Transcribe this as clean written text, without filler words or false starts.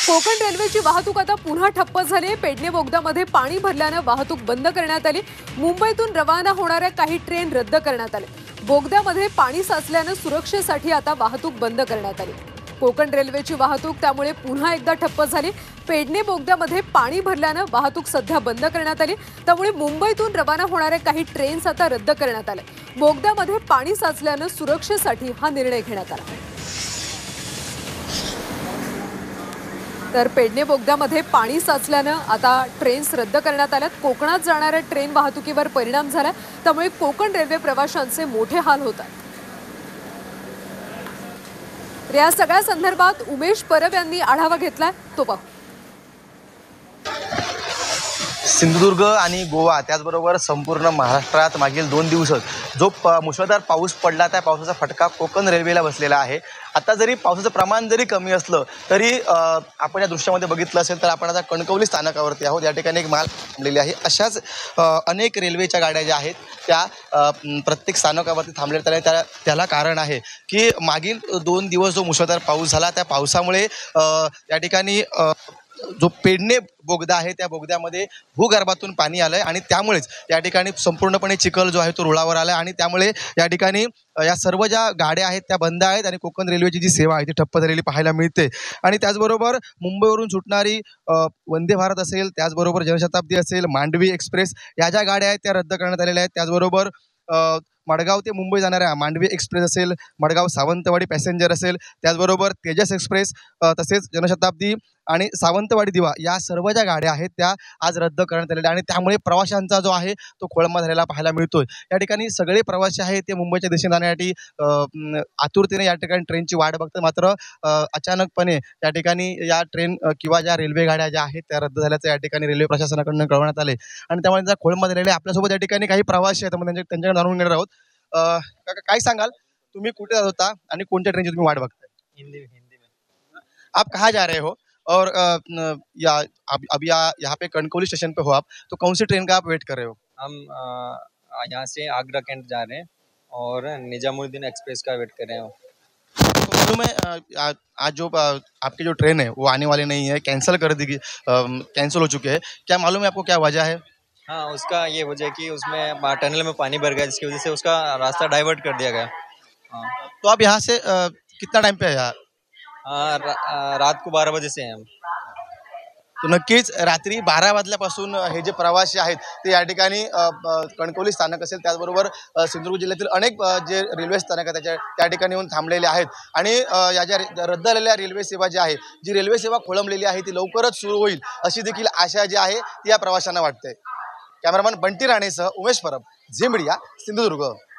कोकण रेल्वेची वाहतूक आता पुन्हा ठप्प झाली आहे। पेडणे बोगद्यामध्ये पाणी भरल्याने वाहतूक बंद करण्यात आली। मुंबईतून रवाना होणाऱ्या काही ट्रेन रद्द करण्यात आल्या। बोगद्यामध्ये पाणी साचल्याने सुरक्षेसाठी आता वाहतूक बंद करण्यात आली। कोकण रेल्वेची वाहतूक त्यामुळे पुन्हा एकदा ठप्प झाली। पेडणे बोगद्यामध्ये पाणी भरल्याने वाहतूक सध्या बंद करण्यात आली। त्यामुळे मुंबईतून रवाना होणाऱ्या काही ट्रेन्स आता रद्द करण्यात आल्या। बोगद्यामध्ये पाणी साचल्याने सुरक्षेसाठी हा निर्णय घेण्यात आला। तर पेडणे बोगद्यामध्ये पाणी साचल्याने आता ट्रेन्स रद्द करण्यात आल्यात। कोकणात जाणाऱ्या ट्रेन वाहतुकीवर परिणाम झाला, त्यामुळे कोकण रेल्वे प्रवाशांचे मोठे हाल होतात। या सगळ्या संदर्भात उमेश परब यांनी आढावा घेतलाय, तो पाहू। सिंधुदुर्ग आणि गोवा त्याचबरोबर संपूर्ण महाराष्ट्रात मागील 2 दिवसात जो मुसळधार पाऊस पडला, त्या पावसाचा फटका कोकण रेल्वेला बसलेला आहे। आता जरी पावसाचं प्रमाण जरी कमी असलं तरी आपण या दृश्यामध्ये बघितलं असेल तर आपण आता कणकवली स्थानकावरती आहोत। या ठिकाणी एक माल थांबलेली आहे। अशाच अनेक रेल्वेच्या गाड्या ज्या आहेत त्या प्रत्येक स्थानकावरती थांबलेल्या त्याला कारण आहे की मागील 2 दिवस जो मुसळधार पाऊस झाला, त्या पावसामुळे या ठिकाणी जो पेडणे बोगदा आहे त्या बोगद्यामध्ये भूगर्भातून पाणी आलंय आणि त्यामुळेच या ठिकाणी संपूर्णपणे चिखल जो आहे तो रुळावर आलाय आणि त्यामुळे या ठिकाणी या सर्व ज्या गाड्या आहेत त्या बंद आहेत आणि कोकण रेल्वेची जी सेवा आहे ती ठप्प झालेली पाहायला मिळते। आणि त्याचबरोबर मुंबईवरून सुटणारी वंदे भारत असेल, त्याचबरोबर जनशताब्दी असेल, मांडवी एक्सप्रेस या ज्या गाड्या आहेत त्या रद्द करण्यात आलेल्या आहेत। त्याचबरोबर मडगाव ते मुंबई जाणाऱ्या मांडवी एक्सप्रेस असेल, मडगाव सावंतवाडी पॅसेंजर असेल, त्याचबरोबर तेजस एक्सप्रेस, तसेच जनशताब्दी आणि सावंतवाडी दिवा या सर्व ज्या गाड्या आहेत त्या आज रद्द करण्यात आलेल्या आणि त्यामुळे प्रवाशांचा जो आहे तो खोळंबा झालेला पाहायला मिळतोय। या ठिकाणी सगळे प्रवासी आहेत ते मुंबईच्या दिशेने जाण्यासाठी आतुरतेने या ठिकाणी ट्रेनची वाट बघतात, मात्र अचानकपणे या ठिकाणी या ट्रेन किंवा ज्या रेल्वे गाड्या ज्या आहेत त्या रद्द झाल्याचं या ठिकाणी रेल्वे प्रशासनाकडून कळवण्यात आले आणि त्यामुळे त्यांचा खोळंबा झालेला आहे। आपल्यासोबत या ठिकाणी काही प्रवासी आहेत, म्हणजे त्यांच्याकडे जाणून घेणार आहोत। काका, काय सांगाल, तुम्ही कुठे जात होता आणि कोणत्या ट्रेनची तुम्ही वाट बघताय? हिंदी में। आप कहाँ जा रहे हो और अभी यहाँ पे कणकवली स्टेशन पे हो आप, तो कौन सी ट्रेन का आप वेट कर रहे हो? हम यहाँ से आगरा कैंट जा रहे हैं और निजामुद्दीन एक्सप्रेस का वेट कर रहे हैं। तो मालूम है आज जो आपकी जो ट्रेन है वो आने वाली नहीं है, कैंसिल कर दी, कैंसिल हो चुके हैं। क्या मालूम है आपको क्या वजह है? हाँ, उसका ये वजह कि उसमें टनल में पानी भर गया, जिसकी वजह से उसका रास्ता डाइवर्ट कर दिया गया। हाँ, तो आप यहाँ से कितना टाइम पे है यहाँ? रात को 12 बजे से हैं हम। तो नक्कीच रात्री 12 वाजल्यापासून हे जे प्रवासी आहेत ते या ठिकाणी कणकवली स्थानक असेल, त्याचबरोबर सिंधुदुर्ग जिल्ह्यातील अनेक जे रेल्वे स्थानक आहेत त्या ठिकाणी येऊन थांबलेले आहेत आणि या ज्या रद्द झालेल्या रेल्वे सेवा जी आहे, जी रेल्वे सेवा खोळंबलेली आहे ती लवकरच सुरू होईल अशी देखील आशा जी आहे ती या प्रवाशांना वाटते। कॅमेरामन बंटी राणेसह उमेश परब, झी मीडिया, सिंधुदुर्ग।